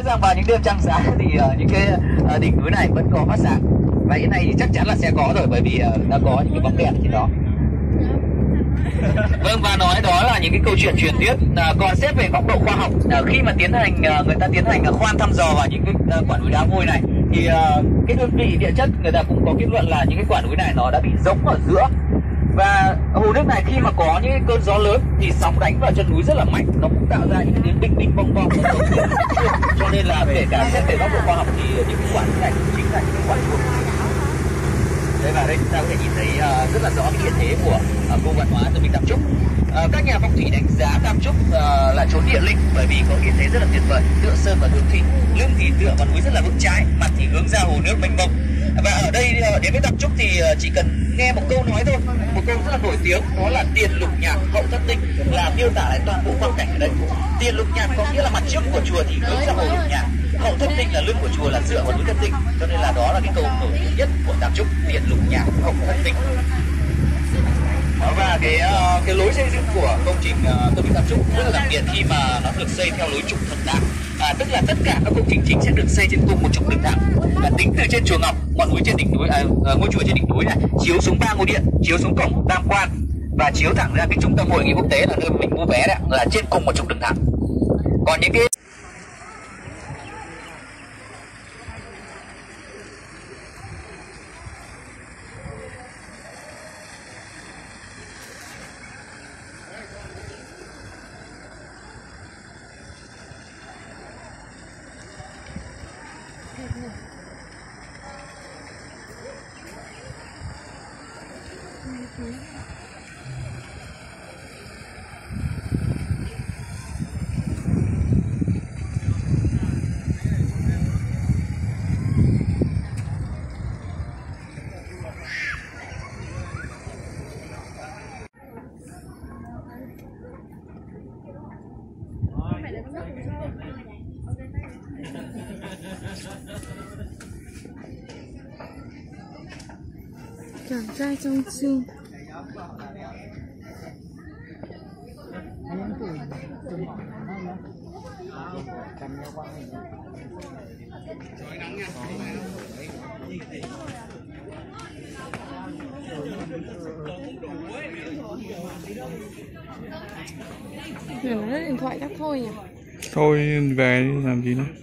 rằng vào những đêm trăng sáng thì những cái đỉnh núi này vẫn có phát sáng. Và hiện nay thì chắc chắn là sẽ có rồi, bởi vì đã có những cái bóng đèn trên đó. Vâng, và nói đó là những cái câu chuyện truyền thuyết. Còn xét về góc độ khoa học, khi mà người ta tiến hành khoan thăm dò vào những cái quả núi đá vôi này, thì cái đơn vị địa chất người ta cũng có kết luận là những cái quả núi này nó đã bị rỗng ở giữa. Và hồ nước này khi mà có những cơn gió lớn thì sóng đánh vào chân núi rất là mạnh, nó cũng tạo ra những tiếng đinh đinh bong bong. Cho nên là kể cả xét về góc độ khoa học thì những cái quả núi này cũng chính là những cái quả chuông. Đây, và đây chúng ta có thể nhìn thấy rất là rõ cái hiện thế của cung văn hóa Tân Bình Tam Trúc. Các nhà phong thủy đánh giá Tam Trúc là chốn địa linh bởi vì có hiện thế rất là tuyệt vời, tựa sơn và hướng thủy, lưng thì tựa vào núi rất là vững chãi, mặt thì hướng ra hồ nước mênh mông. Và ở đây đến với Tam Trúc thì chỉ cần nghe một câu nói thôi, một câu rất là nổi tiếng, đó là tiền lục nhạc hậu thất tinh, là miêu tả lại toàn bộ quang cảnh ở đây. Tiền lục nhạc có nghĩa là mặt trước của chùa thì hướng ra hồ lục nhạc, hậu thất tinh là lưng của chùa là dựa vào núi thất tinh, cho nên là đó là cái câu nổi tiếng nhất của Tam Trúc, tiền lục nhạc hậu thất tinh. Và cái lối xây dựng của công trình Tân Bình Tam Trúc rất là đặc biệt khi mà nó được xây theo lối trục thần đạo, tức là tất cả các công trình chính sẽ được xây trên cùng một trục đường thẳng, và tính từ trên chùa Ngọc, ngọn núi trên đỉnh núi, ngôi chùa trên đỉnh núi này, chiếu xuống 3 ngôi điện, chiếu xuống cổng Tam Quan và chiếu thẳng ra cái trung tâm hội nghị quốc tế là nơi mình mua vé đấy, là trên cùng một trục đường thẳng. Còn những cái chàng trai trong xương. Đừng nói điện thoại chắc thôi nhỉ. Thôi về đi làm gì nữa.